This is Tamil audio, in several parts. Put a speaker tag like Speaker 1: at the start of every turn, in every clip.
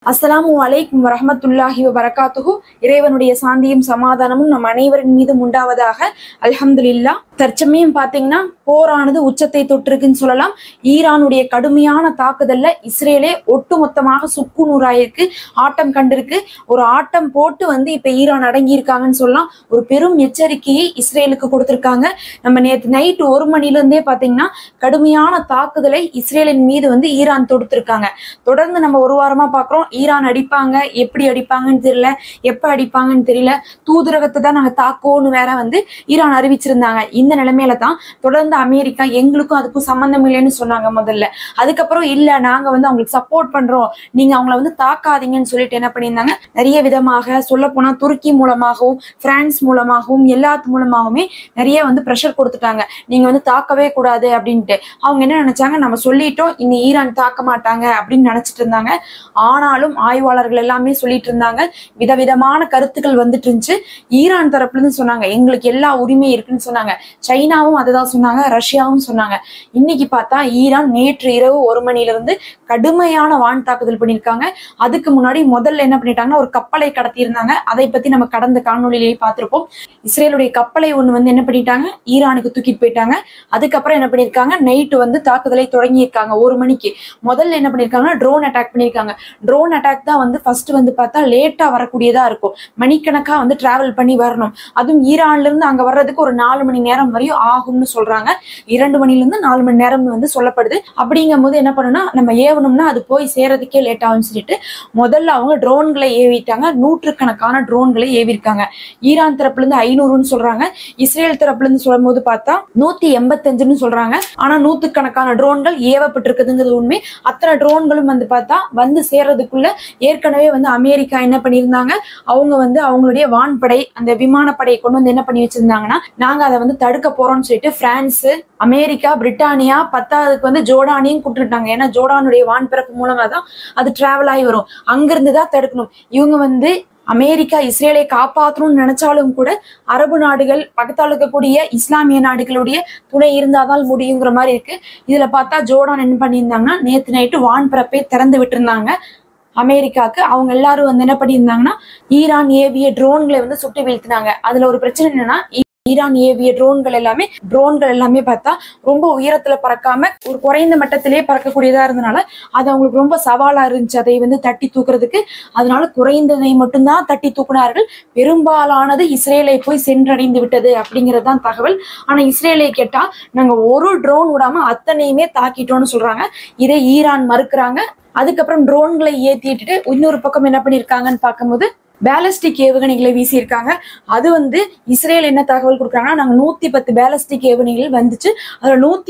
Speaker 1: அஸ்ஸலாமு அலைக்கும் வரஹ்மத்துல்லாஹி வபரகாத்துஹு. இறைவனுடைய சாந்தியும் சமாதானமும் நம் அனைவரின் மீதும் உண்டாவதாக. அல்ஹம்துலில்லாஹ். தற்சமயம் பாத்தீங்கன்னா போரானது உச்சத்தை தொட்டிருக்குன்னு சொல்லலாம். ஈரானுடைய கடுமையான தாக்குதல்ல இஸ்ரேலே ஒட்டுமொத்தமாக சுக்குநூறாயிருக்கு, ஆட்டம் கண்டிருக்கு. ஒரு ஆட்டம் போட்டு இப்ப ஈரான் அடங்கி இருக்காங்கன்னு சொல்லலாம். ஒரு பெரும் எச்சரிக்கையை இஸ்ரேலுக்கு கொடுத்திருக்காங்க. நம்ம நேற்று நைட்டு 1 மணில இருந்தே பாத்தீங்கன்னா கடுமையான தாக்குதலை இஸ்ரேலின் மீது ஈரான் தொடுத்திருக்காங்க. தொடர்ந்து நம்ம ஒரு வாரமா பாக்குறோம். ஈரான் அடிப்பாங்க, எப்படி அடிப்பாங்கன்னு தெரியல, எப்ப அடிப்பாங்கன்னு தெரியல, தூதரகத்தை தான் நாங்க தாக்கோன்னு வேற ஈரான் அறிவிச்சிருந்தாங்க. இந்த நிலைமையில தான் தொடர்ந்து அமெரிக்கா எங்களுக்கும் அதுக்கும் சம்பந்தம் இல்லைன்னு சொன்னாங்க முதல்ல. அதுக்கப்புறம் இல்ல நாங்க அவங்களுக்கு சப்போர்ட் பண்றோம், நீங்க அவங்கள தாக்காதீங்கன்னு சொல்லிட்டு என்ன பண்ணியிருந்தாங்க, நிறைய விதமாக சொல்ல போனா துருக்கி மூலமாகவும் பிரான்ஸ் மூலமாகவும் எல்லாத்து மூலமாகவுமே நிறைய பிரஷர் கொடுத்துட்டாங்க. நீங்க தாக்கவே கூடாது அப்படின்ட்டு. அவங்க என்ன நினைச்சாங்க, நம்ம சொல்லிட்டோம் இனி ஈரான் தாக்க மாட்டாங்க அப்படின்னு நினைச்சிட்டு இருந்தாங்க. ஆனாலும் ஆய்வாளர்கள் எல்லாமே சொல்லிட்டு இருந்தாங்க, விதவிதமான கருத்துக்கள் வந்துட்டு இருந்துச்சு. ஈரான் தரப்புல இருந்து சொன்னாங்க எங்களுக்கு எல்லா உரிமையும் இருக்குன்னு சொன்னாங்க. சைனாவும் அதுதான் சொன்னாங்க, ரஷ்யாவும் சொன்னாங்க. இன்னைக்கு பார்த்தா ஈரான் நேற்று இரவு 1 மணில இருந்து கடுமையான வான் தாக்குதல் பண்ணியிருக்காங்க. அதுக்கு முன்னாடி முதல்ல என்ன பண்ணிட்டாங்கன்னா ஒரு கப்பலை கடத்தி இருந்தாங்க. அதை பத்தி நம்ம கடந்த காணொலியிலேயே பார்த்திருப்போம். இஸ்ரேலுடைய கப்பலை ஒண்ணு என்ன பண்ணிட்டாங்க, ஈரானுக்கு தூக்கிட்டு போயிட்டாங்க. அதுக்கப்புறம் என்ன பண்ணிருக்காங்க, நைட்டு தாக்குதலை தொடங்கி இருக்காங்க 1 மணிக்கு. முதல்ல என்ன பண்ணிருக்காங்கன்னா ட்ரோன் அட்டாக் பண்ணிருக்காங்க. ட்ரோன் அட்டாக் தான் ஃபர்ஸ்ட் பார்த்தா லேட்டா வரக்கூடியதா இருக்கும். மணிக்கணக்கா டிராவல் பண்ணி வரணும். அதுவும் ஈரான்ல இருந்து அங்க வர்றதுக்கு ஒரு 4 மணி நேரம் வரையும் ஆகும்னு சொல்றாங்க. 2 மணில இருந்து 4 மணி நேரம் சொல்லப்படுது. அப்படிங்கும் போது என்ன பண்ணணும்னா நம்ம ஏவணும்னா அது போய் சேரதுக்கே லேட் ஆகும்னு சொல்லிட்டு முதல்ல அவங்க ட்ரோன்களை ஏவிட்டாங்க. 100கணக்கான ட்ரோன்களை ஏவிருக்காங்க. ஈரான் தரப்புல இருந்து 500ன்னு சொல்றாங்க. இஸ்ரேல் தரப்புல இருந்து சொல்லும் போது பார்த்தா 185ன்னு சொல்றாங்க. ஆனா 100கணக்கான ட்ரோன்கள் ஏவப்பட்டிருக்குதுங்கிறது உண்மை. அத்தனை ட்ரோன்களும் பார்த்தா சேர்றதுக்குள்ள ஏற்கனவே அமெரிக்கா என்ன பண்ணியிருந்தாங்க, அவங்க அவங்களுடைய வான்படை அந்த விமானப்படையை கொண்டு என்ன பண்ணி வச்சிருந்தாங்கன்னா, நாங்க அதை தடுக்க போறோம்னு சொல்லிட்டு பிரான்ஸ், அமெரிக்கா, பிரிட்டானியா, 10க்கு ஜோர்டானையும் கூப்பிட்டுட்டாங்க. ஏன்னா ஜோர்டானுடைய வான்பரப்பு மூலமா தான் அது டிராவல் ஆகி வரும். அங்கிருந்து தான் தடுக்கணும். இவங்க அமெரிக்கா இஸ்ரேலை காப்பாற்றணும்னு நினைச்சாலும் கூட அரபு நாடுகள், பக்கத்தால் இருக்கக்கூடிய இஸ்லாமிய நாடுகளுடைய துணை இருந்தாதான் முடியுங்கிற மாதிரி இருக்கு. இதுல பார்த்தா ஜோர்டான் என்ன பண்ணியிருந்தாங்கன்னா நேற்று நைட்டு வான்பரப்பை திறந்து விட்டுருந்தாங்க அமெரிக்காவுக்கு. அவங்க எல்லாரும் என்ன பண்ணியிருந்தாங்கன்னா ஈரான் ஏவிய ட்ரோன்களை சுட்டு வீழ்த்தினாங்க. அதுல ஒரு பிரச்சனை என்னன்னா, ஈரான் ஏவிய ட்ரோன்கள் எல்லாமே பார்த்தா ரொம்ப உயரத்துல பறக்காம ஒரு குறைந்த மட்டத்திலேயே பறக்கக்கூடியதா இருந்தனால அது அவங்களுக்கு ரொம்ப சவாலா இருந்துச்சு அதை தட்டி தூக்குறதுக்கு. அதனால குறைந்ததை மட்டும்தான் தட்டி தூக்குனார்கள். பெரும்பாலானது இஸ்ரேலை போய் சென்றடைந்து விட்டது அப்படிங்கறதுதான் தகவல். ஆனா இஸ்ரேலை கேட்டா நாங்க ஒரு ட்ரோன் விடாம அத்தனையுமே தாக்கிட்டோம்னு சொல்றாங்க. இதை ஈரான் மறுக்கிறாங்க. அதுக்கப்புறம் ட்ரோன்களை ஏத்திட்டு இன்னொரு பக்கம் என்ன பண்ணிருக்காங்கன்னு பார்க்கும்போது பேலஸ்டிக் ஏவுகணைகளை வீசியிருக்காங்க. அது இஸ்ரேல் என்ன தகவல் கொடுக்குறாங்கன்னா, நாங்க 110 பேலஸ்டிக் ஏவுகணைகள் வந்துச்சு, அதுல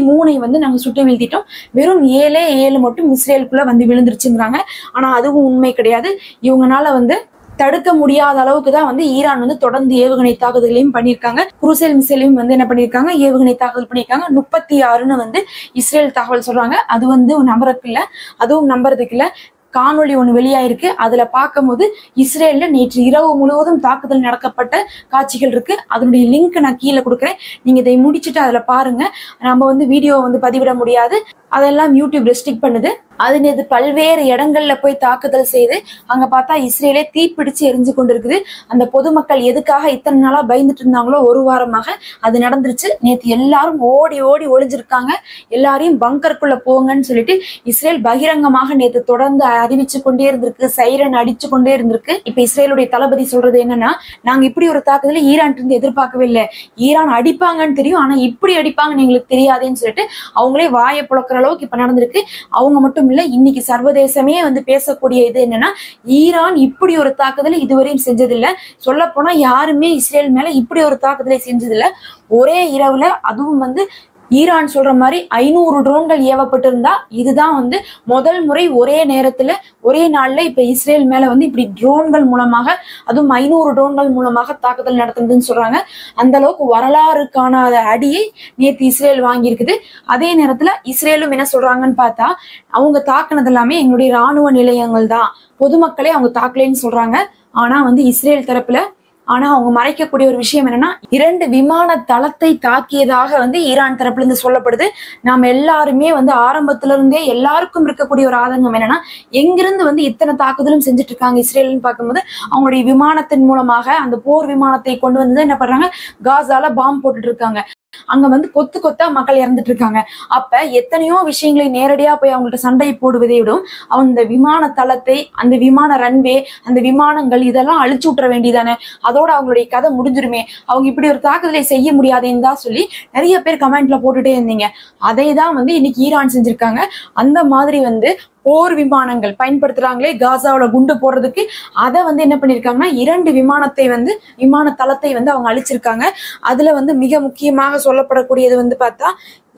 Speaker 1: 103 நாங்க சுட்டு வீழ்த்திட்டோம், வெறும் 7 மட்டும் இஸ்ரேலுக்குள்ள விழுந்துருச்சுங்கிறாங்க. ஆனா அதுவும் உண்மை கிடையாது. இவங்கனால தடுக்க முடியாத அளவுக்கு தான் ஈரான் தொடர்ந்து ஏவுகணை தாக்குதலையும் பண்ணியிருக்காங்க. குரூசைல் மிசைலையும் என்ன பண்ணியிருக்காங்க, ஏவுகணை தாக்குதல் பண்ணியிருக்காங்க. 36ன்னு இஸ்ரேல் தகவல் சொல்றாங்க. அது நம்புறதுக்கு இல்ல, அதுவும் நம்புறதுக்கு இல்ல. காணொலி ஒண்ணு வெளியாயிருக்கு. அதுல பார்க்கும்போது இஸ்ரேல்ல நேற்று இரவு முழுவதும் தாக்குதல் நடக்கப்பட்ட காட்சிகள் இருக்கு. அதனுடைய லிங்க் நான் கீழே கொடுக்குறேன். நீங்க இதை முடிச்சுட்டு அதுல பாருங்க. நம்ம வீடியோ பதிவிட முடியாது, அதெல்லாம் யூடியூப் ரெஸ்ட்ரிக்ட் பண்ணுது. அது நேற்று பல்வேறு இடங்கள்ல போய் தாக்குதல் செய்து அங்க பார்த்தா இஸ்ரேலே தீப்பிடிச்சு எரிஞ்சு கொண்டிருக்குது. அந்த பொதுமக்கள் எதுக்காக இத்தனை நாளா பயந்துட்டு இருந்தாங்களோ, ஒரு வாரமாக அது நடந்துருச்சு. நேற்று எல்லாரும் ஓடி ஓடி ஒளிஞ்சிருக்காங்க. எல்லாரையும் பங்கருக்குள்ள போங்கன்னு சொல்லிட்டு இஸ்ரேல் பகிரங்கமாக நேற்று தொடர்ந்து அறிவிச்சு கொண்டே இருந்திருக்கு, சைரன் அடிச்சு கொண்டே இருந்திருக்கு. இப்ப இஸ்ரேலுடைய தளபதி சொல்றது என்னன்னா, நாங்க இப்படி ஒரு தாக்குதலை ஈரான் இருந்து எதிர்பார்க்கவே இல்லை, ஈரான் அடிப்பாங்கன்னு தெரியும், ஆனா இப்படி அடிப்பாங்கன்னு எங்களுக்கு தெரியாதுன்னு சொல்லிட்டு அவங்களே வாயை புழக்கிற அளவுக்கு இப்ப நடந்திருக்கு. அவங்க மட்டும் இல்ல, இன்னைக்கு சர்வதேசமே பேசக்கூடிய இது என்னன்னா, ஈரான் இப்படி ஒரு தாக்குதலை இதுவரையும் செஞ்சதில்லை. சொல்ல போனா யாருமே இஸ்ரேல் மேல இப்படி ஒரு தாக்குதலை செஞ்சதில்லை. ஒரே இரவுல, அதுவும் ஈரான் சொல்ற மாதிரி 500 ட்ரோன்கள் ஏவப்பட்டிருந்தா இதுதான் முதல் முறை ஒரே நேரத்துல ஒரே நாள்ல இப்ப இஸ்ரேல் மேல இப்படி ட்ரோன்கள் மூலமாக, அதுவும் 500 ட்ரோன்கள் மூலமாக தாக்குதல் நடத்துனதுன்னு சொல்றாங்க. அந்த அளவுக்கு வரலாறு காணாத அடியை நேற்று இஸ்ரேல் வாங்கியிருக்குது. அதே நேரத்துல இஸ்ரேலும் என்ன சொல்றாங்கன்னு பார்த்தா, அவங்க தாக்குனது எல்லாமே எங்களுடைய ராணுவ நிலையங்கள் தான், பொதுமக்களே அவங்க தாக்கலைன்னு சொல்றாங்க. ஆனா இஸ்ரேல் தரப்புல ஆனா அவங்க மறைக்கக்கூடிய ஒரு விஷயம் என்னன்னா 2 விமான தளத்தை தாக்கியதாக வந்து ஈரான் தரப்புல இருந்து சொல்லப்படுது. நாம எல்லாருமே வந்து ஆரம்பத்துல இருந்தே எல்லாருக்கும் இருக்கக்கூடிய ஒரு ஆதங்கம் என்னன்னா, எங்கிருந்து வந்து இத்தனை தாக்குதலும் செஞ்சுட்டு இருக்காங்க இஸ்ரேல்னு பார்க்கும்போது, அவங்களுடைய விமானத்தின் மூலமாக அந்த போர் விமானத்தை கொண்டு வந்து என்ன பண்றாங்க, காசால பாம்பு போட்டுட்டு இருக்காங்க. அங்க வந்து கொத்து கொத்தா மக்கள் இறந்துட்டு இருக்காங்க. அப்ப எத்தனையோ விஷயங்களை நேரடியா போய் அவங்கள்ட்ட சண்டை போடுவதை விடும் அந்த விமான தளத்தை, அந்த விமான ரன்வே, அந்த விமானங்கள் இதெல்லாம் அழிச்சு விட்டுற வேண்டியதானே, அதோட அவங்களுடைய கதை முடிஞ்சிருமே, அவங்க இப்படி ஒரு தாக்குதலை செய்ய முடியாதுன்னு தான் சொல்லி நிறைய பேர் கமெண்ட்ல போட்டுட்டே இருந்தீங்க. அதை தான் வந்து இன்னைக்கு ஈரான் செஞ்சிருக்காங்க. அந்த மாதிரி வந்து போர் விமானங்கள் பயன்படுத்துறாங்களே காசாவோட குண்டு போடுறதுக்கு, அதை வந்து என்ன பண்ணிருக்காங்கன்னா 2 விமான தளத்தை வந்து அவங்க அழிச்சிருக்காங்க. அதுல வந்து மிக முக்கியமாக சொல்லப்படக்கூடியது வந்து பார்த்தா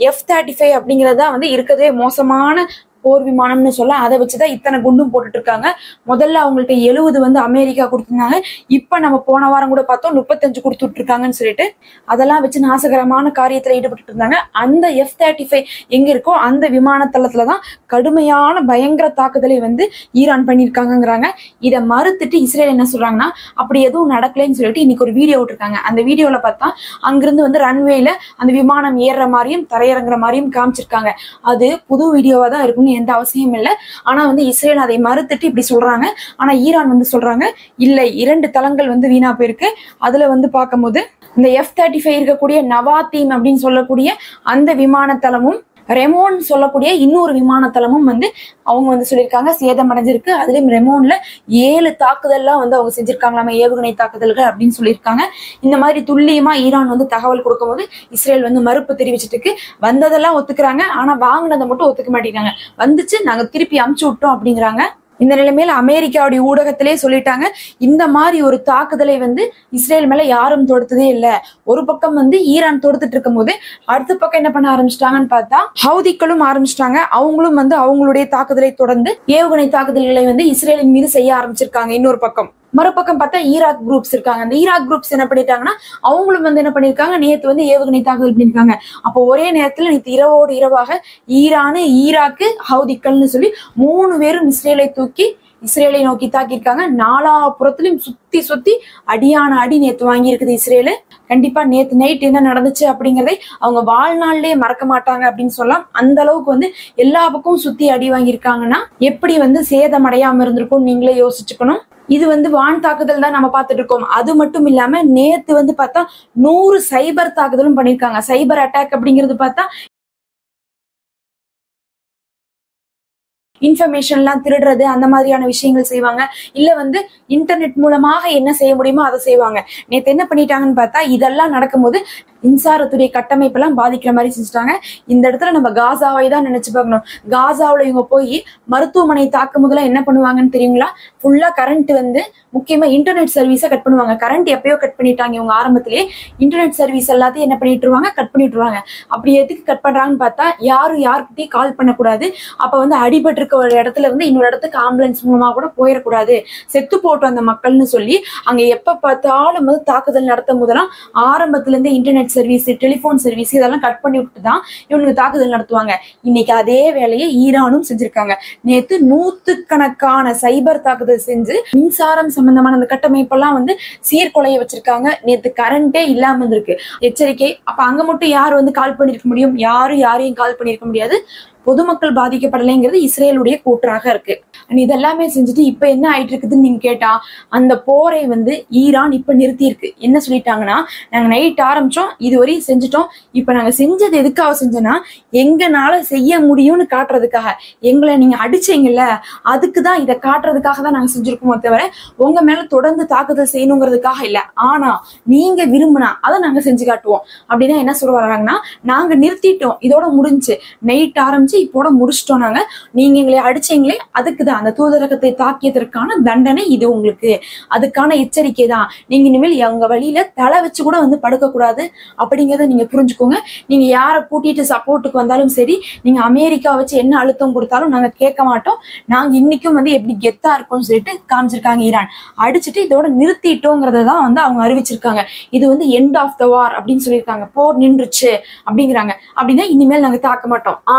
Speaker 1: F-35 அப்படிங்கறதா வந்து இருக்கதே மோசமான போர் விமானம்னு சொல்ல. அதை வச்சுதான் இத்தனை குண்டும் போட்டுட்டு இருக்காங்க. முதல்ல அவங்கள்ட்ட 70 வந்து அமெரிக்கா கொடுத்திருந்தாங்க. இப்ப நம்ம போன வாரம் கூட பார்த்தோம் 35 கொடுத்துட்டு இருக்காங்கன்னு சொல்லிட்டு அதெல்லாம் வச்சு நாசகரமான காரியத்துல ஈடுபட்டு இருந்தாங்க. அந்த F-35 எங்க இருக்கோ அந்த விமான தளத்துலதான் கடுமையான பயங்கர தாக்குதலை வந்து ஈரான் பண்ணிருக்காங்கிறாங்க. இதை மறுத்துட்டு இஸ்ரேல் என்ன சொல்றாங்கன்னா, அப்படி எதுவும் நடக்கலைன்னு சொல்லிட்டு இன்னைக்கு ஒரு வீடியோ விட்டுருக்காங்க. அந்த வீடியோல பார்த்தா அங்கிருந்து வந்து ரன்வேல அந்த விமானம் ஏறுற மாதிரியும் தரையிறங்குற மாதிரியும் காமிச்சிருக்காங்க. அது புது வீடியோவா தான் இருக்கும்னு எந்த அவசியம் இல்லை. ஆனா வந்து இஸ்ரேல் அதை மறுத்துட்டு இப்படி சொல்றாங்க. ஆனா ஈரான் வந்து சொல்றாங்க இல்லை, 2 தளங்கள் வந்து வீணா போயிருக்கு. அதுல வந்து பார்க்கும்போது இந்த F-35 இருக்கக்கூடிய நவாத்தீம் அப்படின்னு சொல்லக்கூடிய அந்த விமான தளமும், ரெமோன் சொல்லக்கூடிய இன்னொரு விமான தளமும் வந்து அவங்க வந்து சொல்லியிருக்காங்க சேதம் அடைஞ்சிருக்கு. அதுலயும் ரெமோன்ல 7 தாக்குதல்லாம் வந்து அவங்க செஞ்சிருக்காங்களாம, ஏவுகணை தாக்குதல்கள் அப்படின்னு சொல்லியிருக்காங்க. இந்த மாதிரி துல்லியமா ஈரான் வந்து தகவல் கொடுக்கும் போது இஸ்ரேல் வந்து மறுப்பு தெரிவிச்சிட்டு வந்ததெல்லாம் ஒத்துக்கிறாங்க, ஆனா வாங்கினதை மட்டும் ஒத்துக்க மாட்டேங்கிறாங்க. வந்துச்சு நாங்க திருப்பி அமுச்சு விட்டோம் அப்படிங்கிறாங்க. இந்த நிலைமையில அமெரிக்காவுடைய ஊடகத்திலே சொல்லிட்டாங்க, இந்த மாதிரி ஒரு தாக்குதலை வந்து இஸ்ரேல் மேல யாரும் தொடுத்ததே இல்லை. ஒரு பக்கம் வந்து ஈரான் தொடுத்துட்டு இருக்கும் போது அடுத்த பக்கம் என்ன பண்ண ஆரம்பிச்சிட்டாங்கன்னு பார்த்தா ஹவுதிக்களும் ஆரம்பிச்சிட்டாங்க. அவங்களும் வந்து அவங்களுடைய தாக்குதலை தொடர்ந்து ஏவுகணை தாக்குதல்களை வந்து இஸ்ரேலின் மீது செய்ய ஆரம்பிச்சிருக்காங்க. இன்னொரு பக்கம் மறுபக்கம் பார்த்தா ஈராக் குரூப்ஸ் இருக்காங்க. அந்த ஈராக் குரூப்ஸ் என்ன பண்ணிட்டாங்கன்னா அவங்களும் வந்து என்ன பண்ணிருக்காங்க, நேத்து வந்து ஏவுகணை தாக்குதல் பண்ணிருக்காங்க. அப்போ ஒரே நேரத்துல நேற்று இரவோடு இரவாக ஈரானு, ஈராக்கு, ஹவுதிக்கள்னு சொல்லி 3 பேரும் இஸ்ரேலை நோக்கி தாக்கியிருக்காங்க. 4 புறத்திலும் சுத்தி அடியான அடி நேத்து வாங்கி இருக்குது இஸ்ரேலு. கண்டிப்பா நேத்து நைட் என்ன நடந்துச்சு அப்படிங்கறதை அவங்க வாழ்நாள்லயே மறக்க மாட்டாங்க அப்படின்னு சொல்லலாம். அந்த அளவுக்கு வந்து எல்லா பக்கமும் சுத்தி அடி வாங்கியிருக்காங்கன்னா எப்படி வந்து சேதம் அடையாம இருந்திருக்கும் நீங்களே யோசிச்சுக்கணும். இது வந்து வான் தாக்குதல் தான் நம்ம பார்த்துட்டு இருக்கோம். அது மட்டும் இல்லாம நேத்து வந்து பார்த்தா 100 சைபர் தாக்குதலும் பண்ணிருக்காங்க. சைபர் அட்டாக் அப்படிங்கிறது பார்த்தா இன்ஃபர்மேஷன்லாம் திருடுறது, அந்த மாதிரியான விஷயங்கள் செய்வாங்க. இல்ல வந்து இன்டர்நெட் மூலமாக என்ன செய்ய முடியுமோ அதை செய்வாங்க. நேத்து என்ன பண்ணிட்டாங்கன்னு பார்த்தா இதெல்லாம் நடக்கும்போது மின்சாரத்துடைய கட்டமைப்பெல்லாம் பாதிக்கிற மாதிரி செஞ்சுட்டாங்க. இந்த இடத்துல நம்ம காசாவை தான் நினைச்சு பார்க்கணும். காசாவில் இவங்க போய் மருத்துவமனை தாக்கும் போதெல்லாம் என்ன பண்ணுவாங்கன்னு தெரியுங்களா, ஃபுல்லா கரண்ட் வந்து முக்கியமா இன்டர்நெட் சர்வீஸை கட் பண்ணுவாங்க. கரண்ட் எப்பயோ கட் பண்ணிட்டாங்க இவங்க ஆரம்பத்திலேயே. இன்டர்நெட் சர்வீஸ் எல்லாத்தையும் என்ன பண்ணிட்டுருவாங்க, கட் பண்ணிட்டுருவாங்க. அப்படி எதுக்கு கட் பண்றாங்கன்னு பார்த்தா யாருக்கிட்டையும் கால் பண்ணக்கூடாது. அப்ப வந்து அடிபட்டு இருக்க ஒரு இடத்துல வந்து இன்னொரு இடத்துக்கு ஆம்புலன்ஸ் மூலமா கூட போயிடக்கூடாது, செத்து போட்டோம் அந்த மக்கள்னு சொல்லி அங்க எப்ப பார்த்தாலும் வந்து தாக்குதல் நடத்தும் போதெல்லாம் ஆரம்பத்துல இருந்து இன்டர்நெட் சர்வீஸ், டெலிபோன் சர்வீஸ் இதெல்லாம் கட் பண்ணி விட்டு தான் இவனுக்கு தாக்குதல் நடத்துவாங்க. இன்னைக்கு அதே வேலையை ஈரானும் செஞ்சிருக்காங்க. நேத்து 100கணக்கான சைபர் தாக்குதல் செஞ்சு மின்சாரம் சம்பந்தமான அந்த கட்டமைப்பெல்லாம் வந்து சீர்குலைய வச்சிருக்காங்க. நேத்து கரண்டே இல்லாம இருந்திருக்கு. எச்சரிக்கை. அப்ப அங்க மட்டும் யார் வந்து கால் பண்ணிருக்க முடியும்? யாரையும் கால் பண்ணிருக்க முடியாது. பொதுமக்கள் பாதிக்கப்படலைங்கிறது இஸ்ரேலுடைய கூற்றாக இருக்கு. இதெல்லாமே செஞ்சுட்டு இப்ப என்ன ஆயிட்டு இருக்குதுன்னு நீங்க கேட்டா, அந்த போரை வந்து ஈரான் இப்ப நிறுத்தி இருக்கு. என்ன சொல்லிட்டாங்கன்னா, நாங்க நைட் ஆரம்பிச்சோம், இதுவரையும் செஞ்சுட்டோம். இப்ப நாங்க செஞ்சது எதுக்காக செஞ்சோன்னா, எங்கனால செய்ய முடியும்னு காட்டுறதுக்காக. எங்களை நீங்க அடிச்சீங்கல்ல, அதுக்குதான் இதை காட்டுறதுக்காக தான் நாங்க செஞ்சிருக்கோமோ தவிர உங்க மேல தொடர்ந்து தாக்குதல் செய்யணுங்கிறதுக்காக இல்ல. ஆனா நீங்க விரும்பினா அதை நாங்க செஞ்சு காட்டுவோம் அப்படின்னா என்ன சொல்ல வர்றாங்கன்னா, நாங்க நிறுத்திட்டோம், இதோட முடிஞ்சு, நைட் ஆரம்பிச்சு இப்போட முடிச்சிட்டோம் நாங்க, நீங்க எங்களை அடிச்சீங்களே அதுக்குதான், அந்த தூதரகத்தை தாக்கியதற்கான தண்டனை இது உங்களுக்கு, அதுக்கான எச்சரிக்கை தான். நீங்க இனிமேல் எங்க வழியில தலை வச்சு கூட வந்து படுக்க கூடாது அப்படிங்கறத நீங்க புரிஞ்சுக்கோங்க. நீங்க யாரை கூட்டிட்டு சப்போர்ட்டுக்கு வந்தாலும் சரி, நீங்க அமெரிக்கா வச்சு என்ன அழுத்தம் கொடுத்தாலும் நாங்க கேட்க மாட்டோம். நாங்க இன்னைக்கும் வந்து எப்படி கெத்தா இருக்கோம்னு சொல்லிட்டு காமிச்சிருக்காங்க ஈரான். அடிச்சுட்டு இதோட நிறுத்திட்டோங்கிறத தான் வந்து அவங்க அறிவிச்சிருக்காங்க. இது வந்து எண்ட் ஆஃப் த வார் அப்படின்னு சொல்லியிருக்காங்க. போர் நின்றுச்சு அப்படிங்கிறாங்க. அப்படின்னா இனிமேல் நாங்க தாக்க மாட்டோம். ஆனா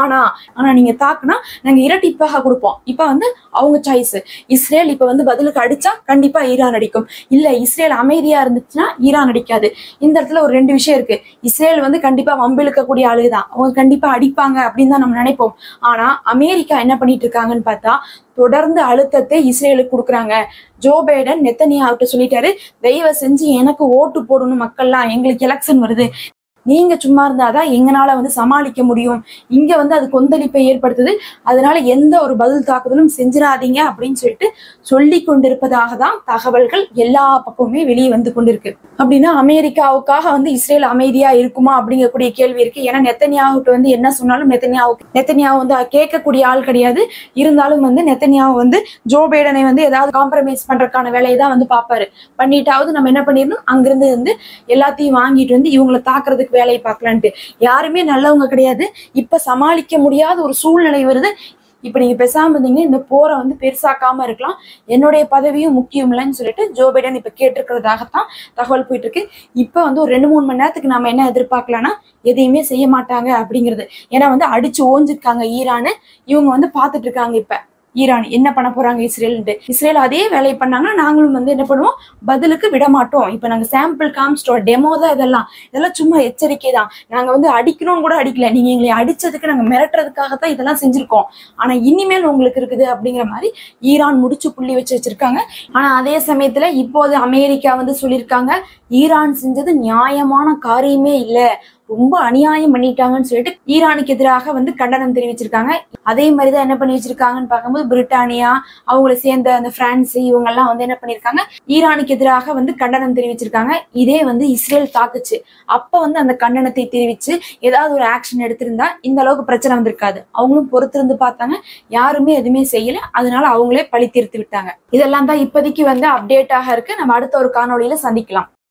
Speaker 1: ஆனா நீங்க தாக்குனா நாங்க இரட்டிப்பாக கொடுப்போம். இப்ப வந்து அவங்க சாய்ஸ். இஸ்ரேல் இப்ப வந்து பதிலுக்கு அடிச்சா கண்டிப்பா ஈரான் அடிக்கும், இல்ல இஸ்ரேல் அமைதியா இருந்துச்சுன்னா ஈரான் அடிக்காது. இந்த இடத்துல ஒரு ரெண்டு விஷயம் இருக்கு. இஸ்ரேல் வந்து கண்டிப்பா வம்பிழுக்கக்கூடிய ஆளுதான், அவங்க கண்டிப்பா அடிப்பாங்க அப்படின்னு தான் நம்ம நினைப்போம். ஆனா அமெரிக்கா என்ன பண்ணிட்டு இருக்காங்கன்னு பார்த்தா தொடர்ந்து அழுத்தத்தை இஸ்ரேலுக்கு கொடுக்குறாங்க. ஜோ பைடன் நெத்தனியாவிட்ட சொல்லிட்டாரு, தயவு செஞ்சு எனக்கு ஓட்டு போடணும் மக்கள்லாம், எங்களுக்கு எலெக்ஷன் வருது, நீங்க சும்மா இருந்தாதான் எங்களால வந்து சமாளிக்க முடியும், இங்க வந்து அது கொந்தளிப்பை ஏற்படுத்துது, அதனால எந்த ஒரு பதில் தாக்குதலும் செஞ்சிடாதீங்க அப்படின்னு சொல்லிட்டு சொல்லி கொண்டிருப்பதாக தான் தகவல்கள் எல்லா பக்கமுமே வெளியே வந்து கொண்டிருக்கு. அப்படின்னா அமெரிக்காவுக்காக வந்து இஸ்ரேல் அமைதியா இருக்குமா அப்படிங்கக்கூடிய கேள்வி இருக்கு. ஏன்னா நெத்தனியாவுக்கு வந்து என்ன சொன்னாலும் நெத்தனியாவு வந்து கேட்கக்கூடிய ஆள் கிடையாது. இருந்தாலும் வந்து நெத்தனியாவு வந்து ஜோ பைடனை வந்து ஏதாவது காம்ப்ரமைஸ் பண்றதுக்கான வேலையை தான் வந்து பாப்பாரு. பண்ணிட்டாவது நம்ம என்ன பண்ணிடணும், அங்கிருந்து வந்து எல்லாத்தையும் வாங்கிட்டு வந்து இவங்களை தாக்குறதுக்கு வேலையை பார்க்கலான்ட்டு. யாருமே நல்லவங்க கிடையாது. இப்ப சமாளிக்க முடியாத ஒரு சூழ்நிலை வருது. இப்ப நீங்க பேசாம இருந்தீங்க, இந்த போரை வந்து பெருசாக்காம இருக்கலாம், என்னுடைய பதவியும் முக்கியம் இல்லைன்னு சொல்லிட்டு ஜோ பைடன் இப்ப கேட்டிருக்கிறதாகத்தான் தகவல் போயிட்டு இருக்கு. இப்ப வந்து ஒரு 2-3 மணி நேரத்துக்கு நாம என்ன எதிர்பார்க்கலாம்னா எதையுமே செய்ய மாட்டாங்க அப்படிங்கிறது. ஏன்னா வந்து அடிச்சு ஓஞ்சிருக்காங்க ஈரானு, இவங்க வந்து பாத்துட்டு இருக்காங்க இப்ப ஈரான் என்ன பண்ண போறாங்க இஸ்ரேல்ன்ட்டு. இஸ்ரேல் அதே வேலையை பண்ணாங்கன்னா நாங்களும் வந்து என்ன பண்ணுவோம், பதிலுக்கு விட மாட்டோம். இப்ப நாங்க சாம்பிள் காமிச்சிட்டோம், டெமோ தான் இதெல்லாம் சும்மா எச்சரிக்கை தான், நாங்க வந்து அடிக்கணும்னு கூட அடிக்கல, நீங்க எங்களை அடிச்சதுக்கு நாங்க மிரட்டுறதுக்காகத்தான் இதெல்லாம் செஞ்சிருக்கோம், ஆனா இனிமேல் உங்களுக்கு இருக்குது அப்படிங்கிற மாதிரி ஈரான் முடிச்சு புள்ளி வச்சிருக்காங்க. ஆனா அதே சமயத்துல இப்போது அமெரிக்கா வந்து சொல்லியிருக்காங்க, ஈரான் செஞ்சது நியாயமான காரியமே இல்ல, ரொம்ப அநியாயம் பண்ணிட்டாங்கன்னு சொல்லிட்டு ஈரானுக்கு எதிராக வந்து கண்டனம் தெரிவிச்சிருக்காங்க. அதே மாதிரிதான் என்ன பண்ணி வச்சிருக்காங்கன்னு பார்க்கும்போது பிரிட்டானியா, அவங்களை சேர்ந்த அந்த பிரான்ஸ், இவங்க எல்லாம் வந்து என்ன பண்ணிருக்காங்க, ஈரானுக்கு எதிராக வந்து கண்டனம் தெரிவிச்சிருக்காங்க. இதே வந்து இஸ்ரேல் தாக்குச்சு, அப்ப வந்து அந்த கண்டனத்தை தெரிவிச்சு ஏதாவது ஒரு ஆக்ஷன் எடுத்திருந்தா இந்த அளவுக்கு பிரச்சனை வந்திருக்காது. அவங்களும் பொறுத்திருந்து பார்த்தாங்க, யாருமே எதுவுமே செய்யல, அதனால அவங்களே பழி தீர்த்து விட்டாங்க. இதெல்லாம் தான் இப்போதைக்கு வந்து அப்டேட்டாக இருக்கு. நம்ம அடுத்த ஒரு காணொளியில சந்திக்கலாம்.